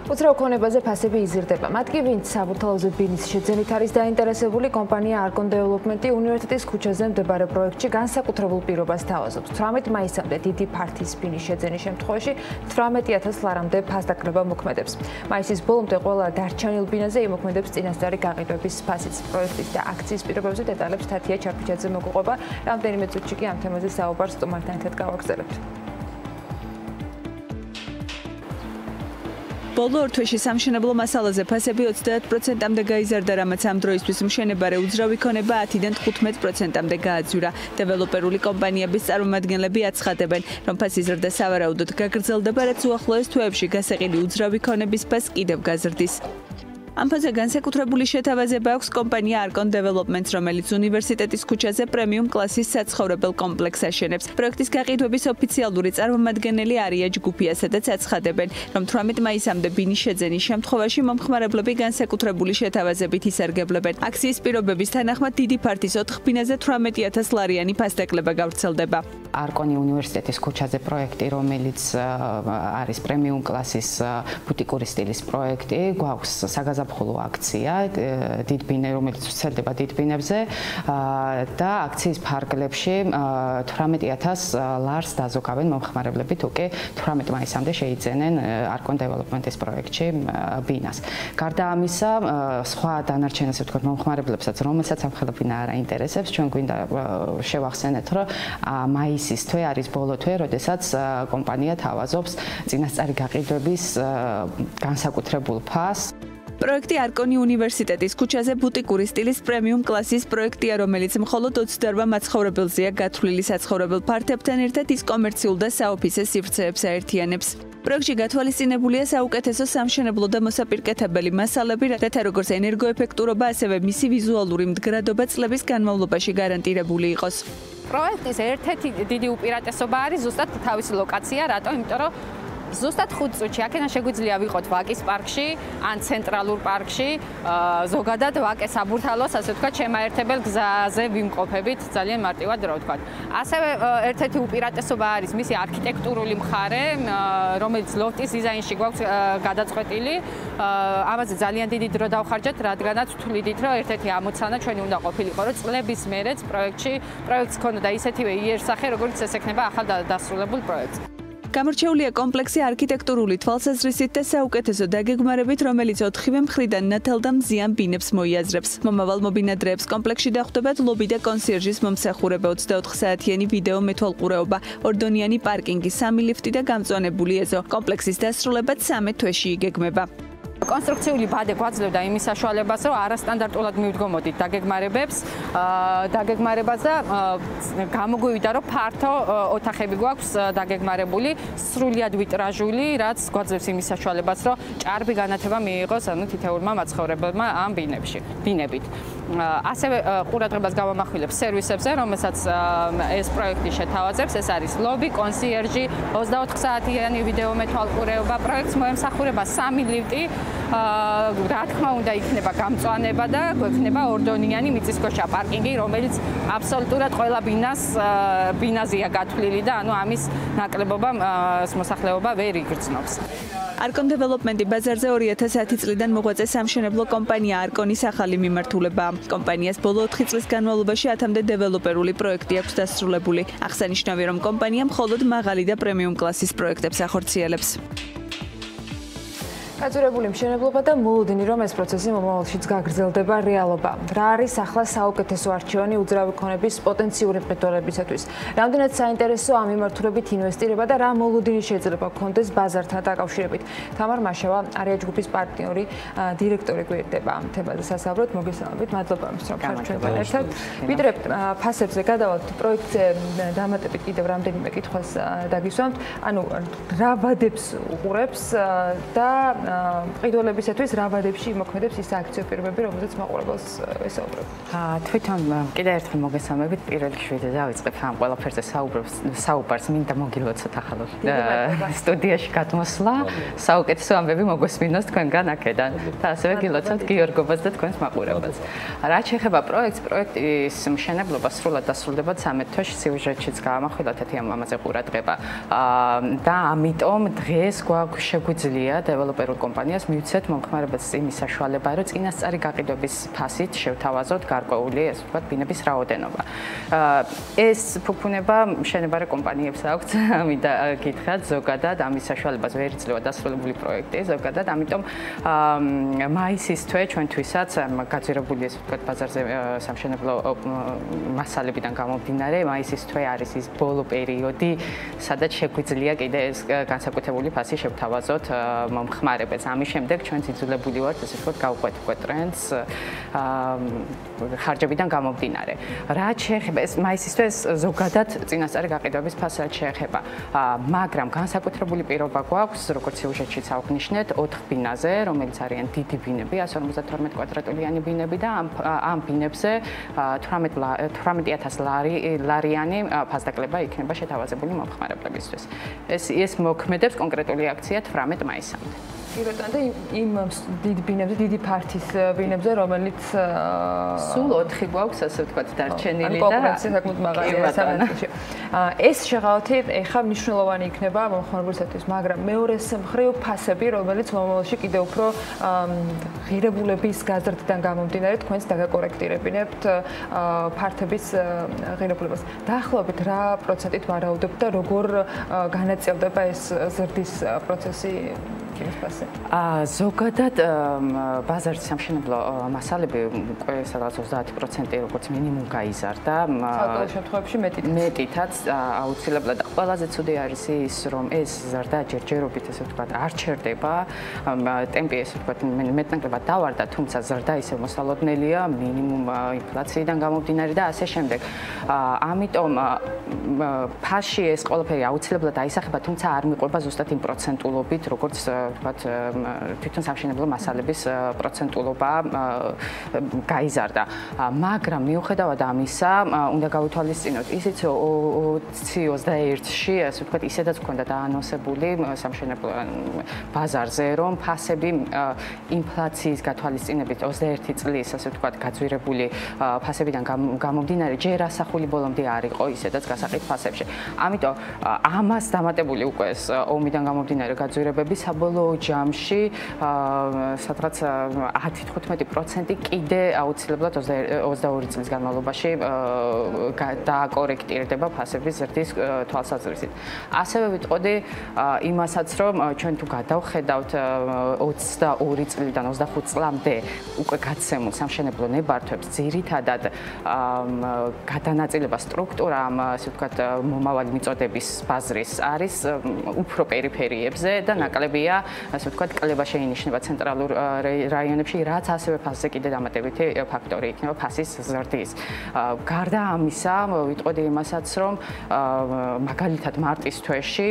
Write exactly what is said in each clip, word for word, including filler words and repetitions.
უძრავ ქონებაზე ფასები იზრდება. მათ კი ვინც საბურთალოზე ბინის შეძენით არის დაინტერესებული, კომპანია Arcon Development უნივერსიტეტის ქუჩაზე მდებარე პროექტში განსაკუთრებულ პირობას თავაზობს. თვრამეტ მაისამდე დიდი ფართის ბინის შეძენის შემთხვევაში თვრამეტი ათას ლარამდე ფასდაკრება მოქმედებს. მაისის ბოლომდე ყველა დარჩენილ ბინაზე იმოქმედებს წინასწარი გაყიდვების ფასიც. პროექტის და აქციის პირობებზე დეტალებს თათია ჩარფიჩაძე მოგუყვება. რამდენიმე წუთში კი ამ თემაზე საუბარს სტუმართან ერთად გავაგრძელებთ. ბოლო ორ თვეში სამშენებლო მასალაზე ფასები ოცდაათ პროცენტამდე გაიზარდა, რამაც ამ დროისთვის მშენებარე უძრავი ქონება ათიდან თხუთმეტ პროცენტამდე გააძვირა. დეველოპერული კომპანიების წარმომადგენლები აცხადებენ, რომ ფასის ზრდა სავარაუდოდ გაგრძელდება, რაც უახლოეს თვეებში გასაყიდი უძრავი ქონების ფასს კიდევ გაზრდის. ამ ფასზე განსაკუთრებული შეთავაზება აქვს კომპანია Arcon Development, რომელიც უნივერსიტეტის ქუჩაზე პრემიუმ კლასის საცხოვრებელ კომპლექსს აშენებს. პროექტის გაყიდვების ოფიციალური წარმომადგენელი არია ჯგუფია, სადაც აცხადებენ, რომ თვრამეტ მაისამდე ბინის შეძენის შემთხვევაში მომხმარებლები განსაკუთრებული შეთავაზებით ისარგებლებენ. აქციის პირობების თანახმად დიდი ფართის ოთხ ბინაზე თვრამეტი ათას ლარიანი ფასდაკლება გავრცელდება. Arcon უნივერსიტეტის ქუჩაზე პროექტი, რომელიც არის პრემიუმ კლასის ბუტიკური სტილის პროექტი, გვაქვს საზაფხულო აქცია დიდ ბინე, რომელიც ვრცელდება დიდ ბინებზე და აქციის ფარგლებში თვრამეტი ათას ლარს დაზოგავენ მომხმარებლები, თუ კი თვრამეტ მაისამდე შეიძენენ Arcon Development-ის პროექტში ბინას. გარდა ამისა, სხვა დანარჩენ, ასე ვთქვათ, მომხმარებლებსაც, რომელსაც ამ ხელა ბინა არ აინტერესებს, ჩვენ გვინდა შევახსენეთ, რომ მაისის თვე არის ბოლო თვე, როდესაც კომპანია თავაზობს წინასწარი გაყიდვების განსაკუთრებულ ფასს. პროექტი Arcon უნივერსიტეტის ქუჩაზე ბუტიკური სტილის პრემიუმ კლასის პროექტია, რომელიც მხოლოდ ოცდაორ მაცხოვრებელზეა გათვლილი საცხოვრებელ ფართებთან ერთად ის კომერციულ და საოფისე სივრცეებს აერთიანებს. პროექტში გათვალისწინებულია საუკეთესო სამშენებლო და მოსაპირკეთებელი მასალები, რათა როგორც ენერგოეფექტურობა, ასევე მისი ვიზუალური მდგრადობა წლების განმავლობაში გარანტირებული იყოს. პროექტის ერთ-ერთი დიდი უპირატესობა არის ზუსტად თავისი ლოკაცია, რატომ? იმიტომ რომ ზუსტად ხუთ წუთში აქედან შეგვიძლია ვიყოთ ვაკის პარკში ან ცენტრალურ პარკში, ზოგადად ვაკე საბურთალოს, ასე ვთქვათ, შემაერთებელ გზაზე ვიმყოფებით ძალიან მარტივად, რა ვთქვათ. ასევე ერთ-ერთი უპირატესობა არის მისი არქიტექტურული მხარე, რომელიც ლოფტის დიზაინში გვაქვს გადაწყვეტილი. ამაზე ძალიან დიდი დრო დავხარჯეთ, რადგანაც ვთვლიდით, რომ ერთ-ერთი ამოცანა ჩვენი უნდა ყოფილიყო, რომ წლების მერეც პროექტში პროექტს ქონოდა ისეთივე იერსახე, როგორც ეს ექნება ახალ დასრულებულ პროექტს. გამორჩეულია კომპლექსი არქიტექტურული თვალსაზრისით და საუკეთესო დაგეგმარებით, რომელიც ოთხივე მხრიდან ნათელ და მზიან ბინებს მოიაზრებს. მომავალ მობინადრეებს კომპლექსში დახვდებათ ლობი და კონსიერჟის მომსახურება, ოცდაოთხ საათიანი ვიდეო მეთვალყურეობა, ორდონიანი პარკინგი, სამი ლიფტი და გამწვანებული ეზო. კომპლექსის დასრულება ცამეტ თვეში იგეგმება. კონსტრუქციული ბადე გვაძლევდა იმის საშუალებას, რომ არასტანდარტულად მივდგომოდით დაგეგმარებებს, დაგეგმარებას და გამოგვივიდა, რომ ფართო ოთახები გვაქვს დაგეგმარებული, სრულიად ვიტრაჟული, რაც გვაძლევს იმის საშუალებას, რომ ჭარბი განათება მიიღოს ანუ თითოეულმა მაცხოვრებელმა ამ ბინებში, ბინებით. ასევე ყურადღებას გავამახვილებ სერვისებზე, რომელსაც ეს პროექტი შეთავაზებს, ეს არის ლობი, კონსიერჟი, ოცდაოთხ საათიანი ვიდეო მეთვალყურეობა, პროექტს მოემსახურება სამი ლიფტი. რა თქმა უნდა იქნება გამწვანება და გვექნება ორდონიანი მიწისქვეშა პარკინგი, რომელიც აბსოლუტურად ყველა ბინას ბინაზეა გათვლილი და ანუ ამის ნაკლებობა მოსახლეობა ვერ იგრძნობს. Arcon Development ბაზარზე ორი ათას ათი წლიდან მოღვაწე სამშენებლო კომპანია Arcon-ის ახალი მიმართულებაა. კომპანიას ბოლო ოთხი წლის განმავლობაში ათამდე დეველოპერული პროექტი აქვს დასრულებული. აღსანიშნავია, რომ კომპანია მხოლოდ მაღალი და პრემიუმ კლასის პროექტებს ახორციელებს. გაძვირებული მშენებლობა და მოლოდინი, რომ ეს პროცესი მომავალშიც გაგრძელდება რეალობა. რა არის ახლა საუკეთესო არჩევანი უძრავი ქონების პოტენციური მყიდველებისათვის? რამდენად საინტერესო ამ მიმართულებით ინვესტირება და რა მოლოდინი შეიძლება გქონდეს ბაზართან დაკავშირებით? თამარ მაშავა, არია ჯგუფის პარტნიორი, დირექტორი გვერდება ამ თემაზე სასაუბროთ. მოგესალმებით, მადლობა რომ ხართ ჩვენთან ერთად. ვიდრე ფასებზე გადავალთ, პროექტზე დამატებით კიდევ რამდენიმე კითხვას დაგისვამთ. ანუ რა ვადებს უყურებს და მყიდველებისათვის რა ვადებში იმოქმედებს ის აქციო პირობები, რომელზეც მაყურებელს ესაუბრებ. თვითონ კიდევ ერთხელ მოგესალმებით, პირველ რიგში დავიწყებ ამ ყველაფერზე საუბრობს, საუბარს მინდა მოგილოცოთ ახალ სტუდიაში გადმოსვლა, საუკეთესო ამბები მოგვესმინოს თქვენგან აქედან და ასევე გილოცოთ გიორგობას და თქვენს მაყურებელს. რაც შეეხება პროექტს, პროექტის მშენებლობა სრულად დასრულდება ცამეტ თვეში, სიუჟეტშიც გაამახვილოთ ამაზე ყურადღება. და ამიტომ დღეს გვაქვს შეგვიძლია დეველოპერულ კომპანიას მივცეთ მომხმარებელს იმის საშუალება, რომ წინასწარი გაყიდვების ფასით შევთავაზოთ გარკვეული, ასე ვთქვათ, ბინების რაოდენობა. ეს ფუფუნება მშენებარე კომპანიებს აქვს, მინდა გითხრათ, ზოგადად ამის საშუალებას ვერ იძლევა დასრულებული პროექტი, ზოგადად, ამიტომ მაისის თვე ჩვენთვისაც გაძვირებული, ასე ვთქვათ, ბაზარზე სამშენებლო მასალებიდან გამომდინარე, მაისის თვე არის ის ბოლო პერიოდი, სადაც შეგვიძლია კიდე ეს განსაკუთრებული ფასი შევთავაზოთ მომხმარებელს. ამის შემდეგ ჩვენ ძიძულებული ვართ, ასე ვთქვათ, გავყვეთ უკვე ტრენდს ხარჯებიდან გამომდინარე. რაც შეეხება ეს მაისის თვეს ზოგადად წინასწარი გაყიდვების ფასს რაც შეეხება, მაგრამ განსაკუთრებული პირობა გვაქვს, როგორც სიუჟეტშიც აღვნიშნეთ, ოთხ ბინაზე, რომელიც არიან დიდი ბინები, εκατს ორმოცდათორმეტ კვადრატულიანი ბინები და ამ ამ ბინებზე თვრამეტ ათას ლარიანი ფასდაკლება იქნება შეთავაზებული მომხმარებლებისთვის. ეს ეს მოქმედებს კონკრეტული აქცია თვრამეტ მაისამდე. კი ბატონო, და იმ დიდ ბინებზე, დიდი ფართის ბინებზე, რომელიც სულ ოთხი გვაქვს, ასე ვთქვათ, დარჩენილი და კონკურენცია საკმაოდ მაღალია სამართლში. ეს შეღავათი ეხლა მნიშვნელოვანი იქნება მომხმარებელისთვის, მაგრამ მეორეს მხრივ ფასები, რომელიც მომავალში კიდევ უფრო ღირებულების გაზრდიდან გამომდინარე თქვენს დაგაკორექტირებინებთ ფართების ღირებულებას. დაახლოებით რა პროცენტით ვარაუდობთ და როგორ განაწილდება ეს ზრდის პროცესი? აა ზოგადად ბაზარში სამშენებლო მასალები უკვე სადღაც ოცდაათი პროცენტი როგორც მინიმუმ გაიზარდა. საერთოდ შემთხვევებში მეტით. მეტითაც აუცილებლად და ყველაზე ცუდი არის ის, რომ ეს ზრდა ჯერჯერობით, ასე ვთქვათ, არ ჩერდება. ტემპი, ასე ვთქვათ, მეტნაკლებად დავარდა, თუმცა ზრდა ისევ მოსალოდნელია, მინიმუმ ინფლაციიდან გამომდინარე და ასე შემდეგ. ამიტომ ფასში ეს ყველაფერი აუცილებლად აისახება, თუმცა არ მიყვება ზუსტად იმ პროცენტულობით, როგორც ვთქვათ, თვითონ სამშენებლო მასალების პროცენტულობა გაიზარდა. მაგრამ მიუხედავად ამისა, უნდა გავითვალისწინოთ, ისიც ოცი ოცდაერთში, ასე ვთქვათ, ისედაც ჰქონდა დაანონსებული სამშენებლო ბაზარზე, რომ ფასები ინფლაციის გათვალისწინებით ოცდაერთი წლის, ასე ვთქვათ, გაძვირებული ფასებიდან გამომდინარე, ჯერ ასახული ბოლომდე არ იყო ისედაც გასაყიდ ფასებში. ამიტომ ამას დამატებული უკვე ეს ომიდან გამომდინარე გაძვირებები საბოლოო ჯამში სადღაც ათი თხუთმეტი პროცენტი კიდე აუცილებლად ოცდაორი წლის განმავლობაში დააკორექტირდება ფასების ზრდის თვალსაზრისით. ასევე ვიტყოდი იმასაც, რომ ჩვენ თუ გადავხედავთ ოცდაორი წლიდან ოცდახუთ წლამდე უკვე გაცემულ სამშენებლო ნებართვებს, ძირითადად გადანაწილება სტრუქტურა ამ, ასე ვთქვათ, მომავალი მიწოდების ბაზრის არის უფრო პერიფერიებზე და ნაკლებია, ასე ვთქვათ, კლება შეინიშნება ცენტრალურ რაიონებში, რაც ასევე ფასზე კიდე დამატებითი ფაქტორი იქნება ფასის ზრდის. გარდა ამისა, ვიტყოდი იმასაც, რომ მაგალითად მარტის თვეში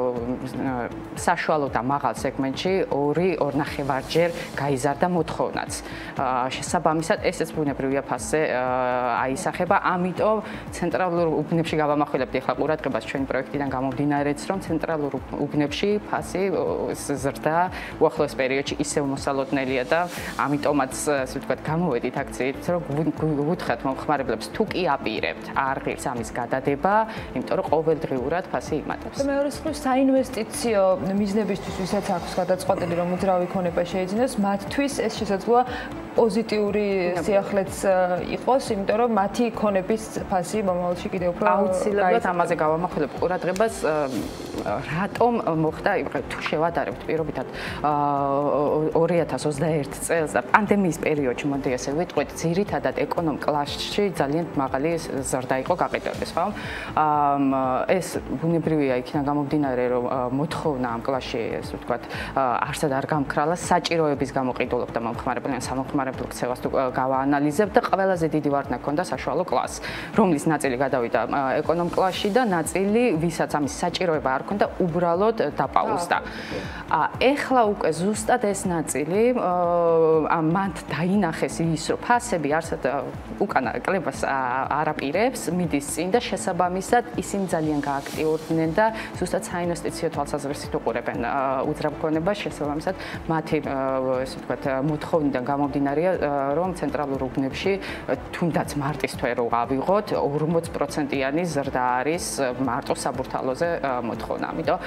საშუალო და მაღალ სეგმენტში ორი ორნახევარჯერ გაიზარდა მოთხოვნაც. შესაბამისად, ესეც ბუნებრივია ფასზე აისახება, ამიტომ ცენტრალურ უბნებში გავამახვილებთ ახლა ყურადღებას ჩვენი პროექტიდან გამომდინარეც, რომ ცენტრალურ უბნებში ფასი ზრდა უახლოეს პერიოდში ისევ მოსალოდნელია და ამიტომაც, ასე ვთქვათ, გამოვედით აქციით, რომ გუთხრათ მომხმარებლებს, თუ კი აპირებთ, არ ღირს ამის გადადება, იმიტომ რომ ყოველდღიურად ფასი იმატებს. და მეორე მხრივ საინვესტიციო მიზნებისთვის, ვისაც აქვს გადაწყვეტილი, რომ უძრავი ქონება შეიძინოს, მათთვის ეს შესაძლოა პოზიტიური სიახლეც იყოს, იმიტომ რომ მათი ქონების ფასი მომავალში კიდევ უფრო აუცილებლად ამაზე გავამახვილებ ყურადღებას, რატომ მოხდა, თუ შევადარებთ პირობითად ორი ათას ოცდაერთი წელს და პანდემიის პერიოდში, მოდი ასე ვიტყვით, ძირითადად ეკონომ კლასში ძალიან მაღალი ზრდა იყო გაყიდვების, ხო? ეს ბუნებრივია იქიდან გამომდინარე, რომ მოთხოვნა ამ კლასში, ასე ვთქვათ, არსად არ გამქრალა, საჭიროების გამოყიდულობდა მომხმარებელს, სამომხმარებლო ქცევას თუ გავაანალიზებთ და ყველაზე დიდი ვარდნა ჰქონდა საშუალო კლასს, რომლის ნაწილი გადავიდა ეკონომ კლასში და ნაწილი, ვისაც ამის საჭიროება არ ჰქონდა, უბრალოდ დაპაუზდა. ეხლა უკვე ზუსტად ეს ნაწილი მანდ დაინახეს ის, რომ ფასები არსად უკანა კლებას არ აპირებს, მიდის წინ და შესაბამისად ისინი ძალიან გააქტიურდნენ და ზუსტად საინვესტიციო თვალსაზრისით უყურებენ უძრავ ქონებას, შესაბამისად მათი, ესე ვთქვათ, მოთხოვნიდან გამომდინარეა, რომ ცენტრალურ უბნებში თუნდაც მარტის თვე რო ავიღოთ, ორმოც პროცენტიანი ზრდა არის მარტო საბურთალოზე მოთხოვნა. ქონა. ამიტომ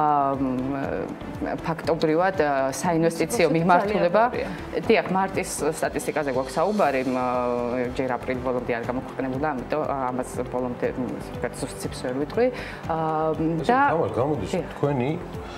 ფაქტობრივად საინვესტიციო მიმართულება, დიახ, მარტის სტატისტიკაზე გვაქვს საუბარი, ჯერ აპრილის ბოლომდე არ გამოქვეყნებულა, ამიტომ ამას ბოლომდე ზუსტიც ვერ ვიტყვი. და გამოდის თქვენი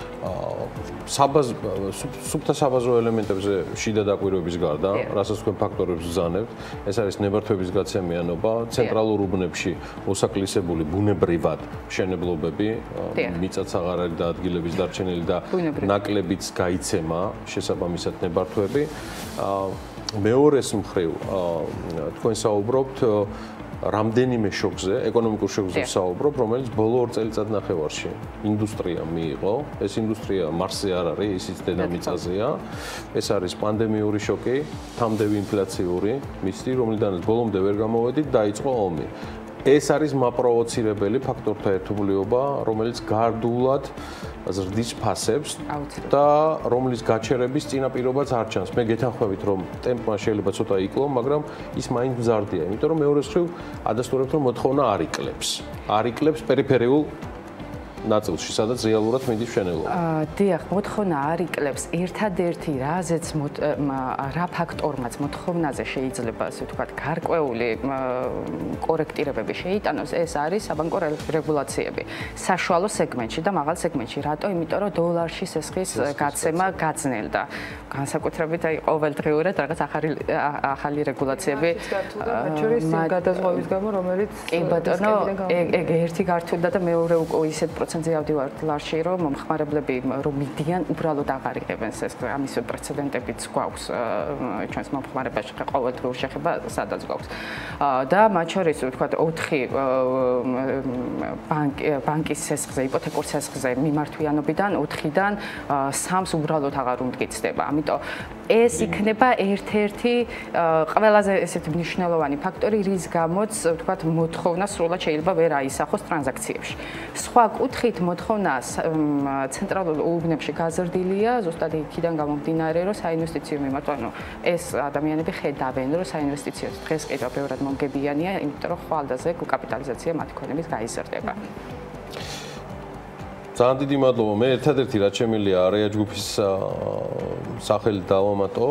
სუფთა საბაზრო ელემენტებზე შიდა დაკვირვების გარდა, რასაც თქვენ ფაქტორებს ვზანებთ, ეს არის ნებართვების გაცემიანობა, ცენტრალურ უბნებში მოსაკლისებული ბუნებრივად მშენებლობები, მიწა-საღარ არის და ადგილების დარჩენილი და ნაკლებიც გაიცემა, შესაბამისად ნებართვები. მეორეს მხრივ, თქვენ საუბრობთ რამდენიმე შოკზე, ეკონომიკურ შოკზე საუბრობ, რომელიც ბოლო ორ წელიწადნახევარში ინდუსტრია მიიღო. ეს ინდუსტრია მარსზე არ არის, ისიც დედამიწაზეა. ეს არის პანდემიური შოკი, თამდევი ინფლაციური მისდი, რომლიდანაც ბოლომდე ვერ გამოვედით, დაიწყო ომი. ეს არის მაპროვოცირებელი ფაქტორთა ერთობლიობა, რომელიც გარდულად ზრდის ფასებს და რომლის გაჩერების წინაპირობაც არ ჩანს. მე გეთანხმებით, რომ ტემპმა შეიძლება ცოტა იკლო, მაგრამ ის მაინც მზარდია, იმიტომ რომ მეორე მხრივ ადასტურებთ, რომ მოთხოვნა არ იკლებს. არ იკლებს პერიფერიულ ნაწილში, სადაც რეალურად მიდის მშენებლობა. დიახ, მოთხოვნა არ იკლებს. ერთადერთი რაზეც რა ფაქტორმაც მოთხოვნაზე შეიძლება, ასე ვთქვათ, გარკვეული კორექტირებები შეიტანოს, ეს არის საბანკო რეგულაციები. საშუალო სეგმენტში და მაღალ სეგმენტში. რატო? იმიტომ რომ დოლარში სესხის გაცემა გაძნელდა. განსაკუთრებით აი ყოველდღიურად რაღაც ახალი ახალი რეგულაციები მაჩურის გადაზღვის გამო, რომელიც კი ბატონო, ეგ ერთი გართულდა და მეორე უკვე ისეთ პროცენტზე ავდივართ ლარში, რომ მომხმარებლები რომ მიდიან, უბრალოდ აღარ იღებენ სესხს. ამის პრეცედენტებიც გვაქვს ჩვენს მომხმარებაში, ყოველდღიურ შეხება სადაც გვაქვს. და მათ შორის ვთქვათ ოთხი ბანკის სესხზე, იპოთეკურ სესხზე მიმართვიანობიდან ოთხიდან სამს უბრალოდ აღარ უმტკიცდება. ამიტომ ეს იქნება ერთ-ერთი ყველაზე ესეთი მნიშვნელოვანი ფაქტორი, რის გამოც ვთქვათ მოთხოვნა სრულად შეიძლება ვერ აისახოს ტრანზაქციებში. სხვა კუთხით მოთხოვნა ცენტრალურ უბნებში გაზრდილია, ზუსტად იქიდან გამომდინარე, რომ საინვესტიციო მიმართვა, ანუ ეს ადამიანები ხედავენ, რომ საინვესტიციო დღეს კიდევ ბევრად მომგებიანია, იმიტომ რომ ხვალდაზე კაპიტალიზაცია მათი ქონების გაიზრდება. ძალიან დიდი მადლობა. მე ერთადერთი რაც შემიძლია არეა ჯგუფის სახელით დავამატო.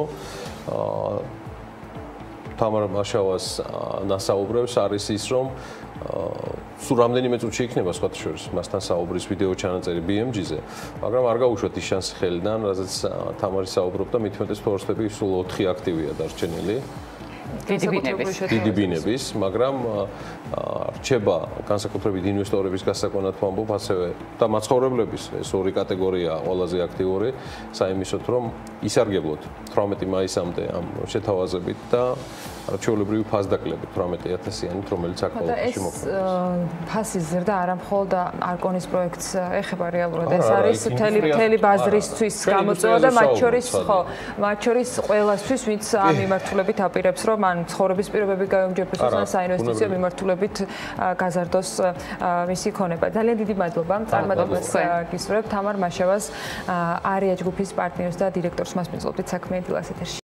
თამარ მაშავას ნასაუბრებს არის ის, რომ სულ რამდენიმე წუთში იქნება სხვათა შორის მასთან საუბრის ვიდეო ჩანაწერი ბი ემ ჯი-ზე, მაგრამ არ გაუშვათ ის შანსი ხელიდან, რაზეც თამარი საუბრობდა, მით უმეტეს ფორსტები სულ ოთხი აქტივია დარჩენილი. დიდი ბინების, დიდი ბინების, მაგრამ რჩება განსაკუთრებით ინვესტორების გასაკონად ვამბობ, ასევე და მაცხოვრებლების ეს ორი კატეგორია ყველაზე აქტიური, საიმისოთ, რომ ისარგებლოთ თვრამეტი მაისამდე ამ შეთავაზებით და ჩვეულებრივი ფასდაკლებით თვრამეტი ათასიანით, რომელიც აქტუალობაში მოქმედებს. ფასის ზრდა არა მხოლოდ არკონის პროექტს ეხება რეალურად, ეს არის მთელი მთელი ბაზრისთვის გამოწვევა და მათ შორის ხო, მათ შორის ყველასთვის, ვინც ამ მიმართულებით აპირებს, რომ ან ცხოვრების პირობები გაუმჯობესოს ან საინვესტიციო მიმართულებით გაზარდოს მისი ქონება. ძალიან დიდი მადლობა. წარმატებას გისურვებთ თამარ მაშავას, არეა ჯგუფის პარტნიორს და დირექტორს, მას მისწოდით საქმე დილას ეთერში.